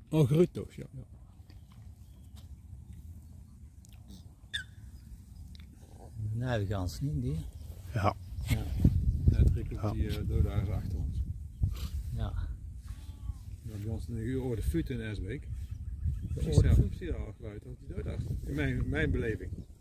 Oh, Grutto's, ja. Ja. Nee, we gaan ze niet, die. Ja. Ja. Het rikkelt die doodaars achter ons. Ja. Ja, bij ons nu over de fut in Esbeek. De oorlog. Zie je al geluid, dat die doodaars. In mijn beleving.